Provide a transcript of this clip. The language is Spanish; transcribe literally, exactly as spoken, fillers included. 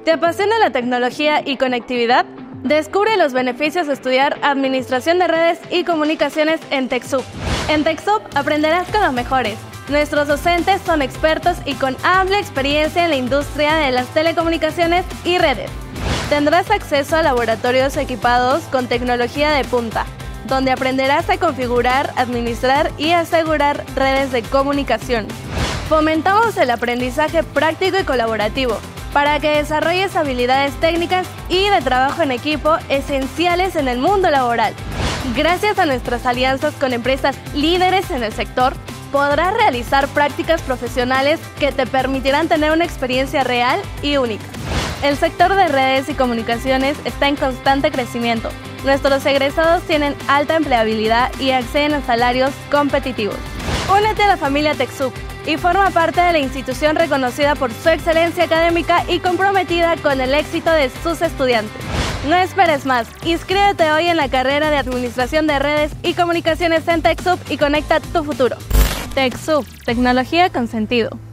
¿Te apasiona la tecnología y conectividad? Descubre los beneficios de estudiar Administración de Redes y Comunicaciones en TechSoup. En TechSoup aprenderás con los mejores. Nuestros docentes son expertos y con amplia experiencia en la industria de las telecomunicaciones y redes. Tendrás acceso a laboratorios equipados con tecnología de punta, donde aprenderás a configurar, administrar y asegurar redes de comunicación. Fomentamos el aprendizaje práctico y colaborativo, para que desarrolles habilidades técnicas y de trabajo en equipo esenciales en el mundo laboral. Gracias a nuestras alianzas con empresas líderes en el sector, podrás realizar prácticas profesionales que te permitirán tener una experiencia real y única. El sector de redes y comunicaciones está en constante crecimiento. Nuestros egresados tienen alta empleabilidad y acceden a salarios competitivos. Únete a la familia TechSoup y forma parte de la institución reconocida por su excelencia académica y comprometida con el éxito de sus estudiantes. No esperes más, inscríbete hoy en la carrera de Administración de Redes y Comunicaciones en TechSoup y conecta tu futuro. TechSoup, tecnología con sentido.